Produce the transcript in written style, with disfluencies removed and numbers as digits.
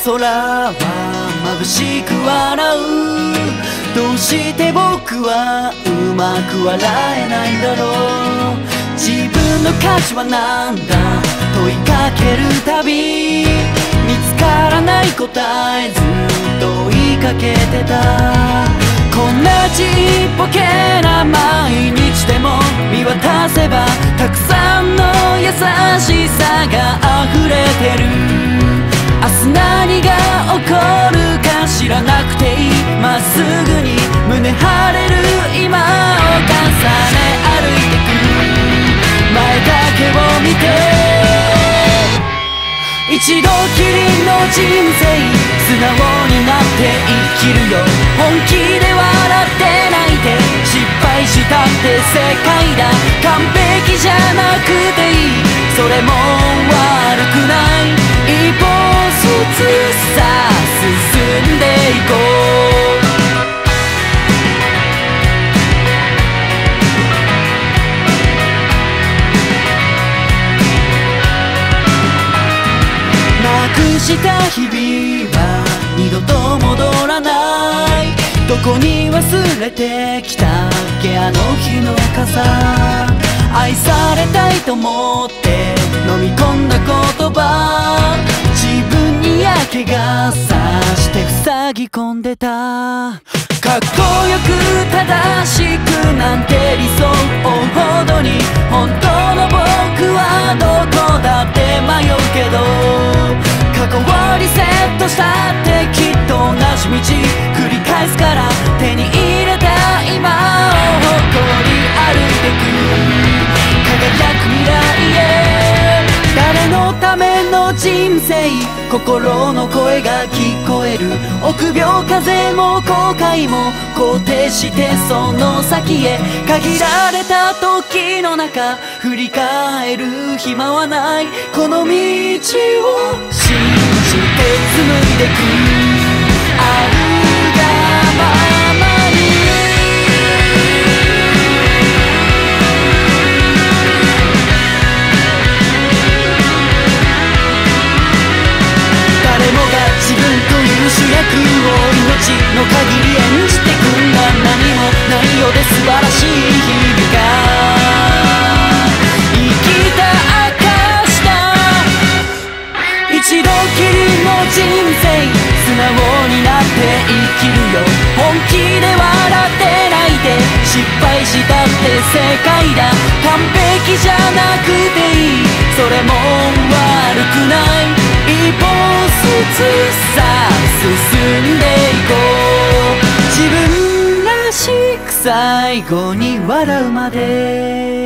空は眩しく笑う。どうして僕はうまく笑えないんだろう。自分の価値はなんだ問いかけるたび見つからない答え、ずっと追いかけてた。こんなちっぽけな毎日でも見渡せばたくさんの優しさが溢れてる。明日何が起こるか知らなくていい。まっすぐに胸張れる今を重ね歩いてく。前だけを見て一度きりの人生、素直になって生きるよ。本気で笑って泣いて失敗したって正解だ。完璧じゃなくていい、それも悪くない。一歩ずつさ進んでいこう。なくした日々は二度と戻らない。どこに忘れてきたっけあの日の傘。愛されたいと思って飲み込んだ言葉、自分に嫌気がさして塞ぎ込んでた。かっこよく正しくなんて理想を追うほどに本当の僕はどこだって迷うけど、過去をリセットしたってきっと同じ道繰り返すから、手に入れた今を誇り歩いてく。輝く未来へ誰のための人生、心の声が聞こえる。臆病風も後悔も肯定してその先へ。限られた時の中振り返る暇はない。この道を信じて紡いでく。あるがままに誰もが自分という主役を命の限り演じてくんだ。何もないようで素晴らしい日々が生きた証だ。一度きりの人生、素直になって生きるよ。本気で笑って泣いて失敗したって正解だ。完璧じゃなくていい、それも悪くない。一歩ずつさ進んでいこう。自分らしく最後に笑うまで。